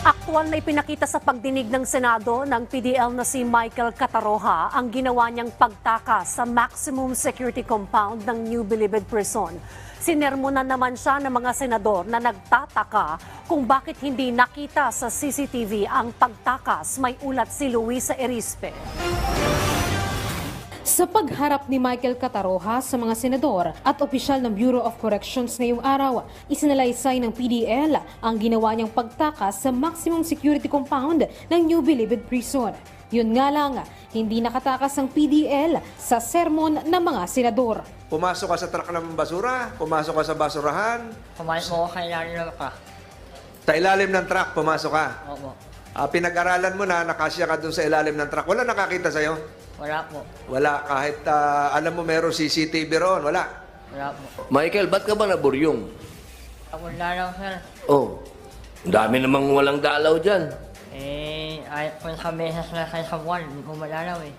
Aktual na ipinakita sa pagdinig ng Senado ng PDL na si Michael Cataroha ang ginawa niyang pagtakas sa maximum security compound ng New Bilibid Prison. Sinermonan naman siya ng mga senador na nagtataka kung bakit hindi nakita sa CCTV ang pagtakas. May ulat si Luisa Erispe. Sa pagharap ni Michael Cataroha sa mga senador at opisyal ng Bureau of Corrections ngayong araw, isinalaysay ng PDL ang ginawa niyang pagtakas sa maximum security compound ng New Bilibid Prison. Yun nga lang, hindi nakatakas ang PDL sa sermon ng mga senador. Pumasok ka sa truck ng basura, pumasok ka sa basurahan. Pumasok mo kay ilalim ka. Sa ilalim ng truck, pumasok ka. Opo. Pinag-aralan mo na, nakasya ka dun sa ilalim ng truck. Wala nakakita sa'yo? Wala po. Wala, kahit alam mo meron CCTV roon, wala. Wala po. Michael, ba't ka ba naburyong? Ako lalaw, sir. Oh, ang dami namang walang dalaw dyan. Kung sa mesas na kayo sa buwan, hindi ko malalaw eh.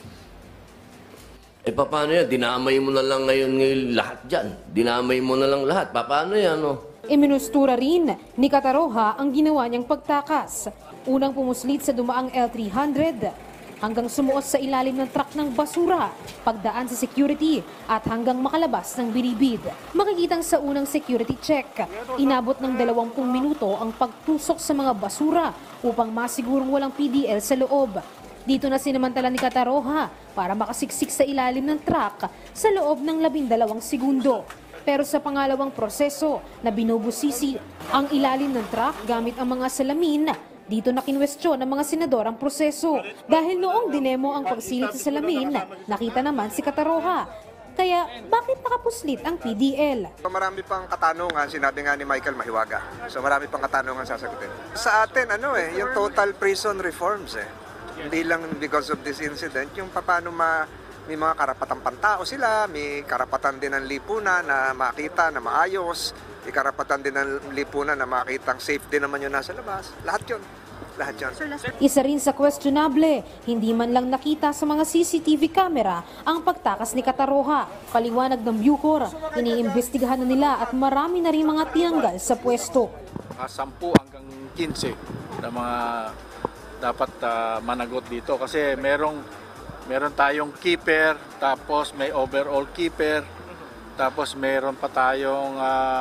Paano yan? Dinamay mo na lang ngayon lahat dyan. Dinamay mo na lang lahat. Paano yan, oh? Iminustura rin ni Cataroha ang ginawa niyang pagtakas. Unang pumuslit sa dumaang L300 hanggang sumuot sa ilalim ng truck ng basura, pagdaan sa security at hanggang makalabas ng Bilibid. Makikitang sa unang security check, inabot ng 20 minuto ang pagtusok sa mga basura upang masigurong walang PDL sa loob. Dito na sinamantala ni Cataroha para makasiksik sa ilalim ng truck sa loob ng 12 segundo. Pero sa pangalawang proseso na binubusisi ang ilalim ng truck gamit ang mga salamin, dito na kinwestiyon ng mga senador ang proseso. Dahil noong dinemo ang pagsilid sa salamin, nakita naman si Cataroha. Kaya bakit nakapuslit ang PDL? So, marami pang katanungan, sinabi nga ni Michael mahiwaga. So marami pang katanungan sasagutin. Sa atin, yung total prison reforms Hindi lang because of this incident, yung paano may mga karapatang pantao sila, may karapatan din ng lipunan na makita na maayos, may karapatan din ng lipunan na makita ang safe din naman yung nasa labas. Lahat yun. Lahat yun. Isa rin sa questionable, hindi man lang nakita sa mga CCTV camera ang pagtakas ni Cataroha. Paliwanag ng Bucor, iniimbestigahan na nila at marami na rin mga tinanggal sa pwesto. 10 hanggang 15 na mga dapat managot dito kasi meron tayong keeper, tapos may overall keeper, tapos meron pa tayong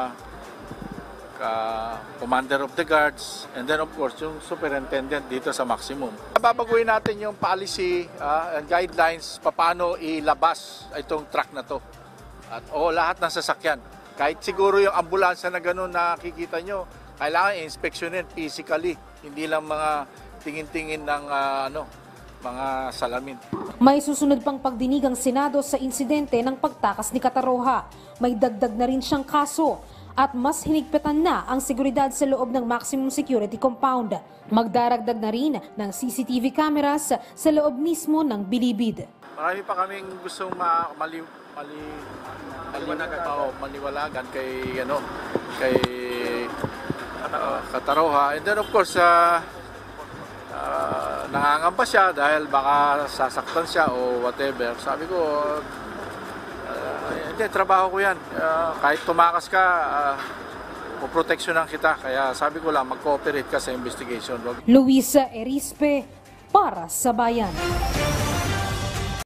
commander of the guards, and then of course yung superintendent dito sa maximum. Babaguhin natin yung policy and guidelines paano ilabas itong truck na to. At lahat ng sasakyan. Kahit siguro yung ambulansya na gano'n nakikita nyo, kailangan i-inspectionin physically, hindi lang mga tingin-tingin ng mga salamin. May susunod pang pagdinig ang Senado sa insidente ng pagtakas ni Cataroha. May dagdag na rin siyang kaso at mas hinigpitan na ang seguridad sa loob ng maximum security compound. Magdaragdag na rin ng CCTV cameras sa loob mismo ng Bilibid. Marami pa kaming gustong maliwanagan kay Cataroha. And then of course, nangangamba siya dahil baka sasaktan siya o whatever. Sabi ko, hindi, trabaho ko yan. Kahit tumakas ka, poproteksyonan kita. Kaya sabi ko lang, mag-cooperate ka sa investigation. Luisa Erispe, para sa Bayan.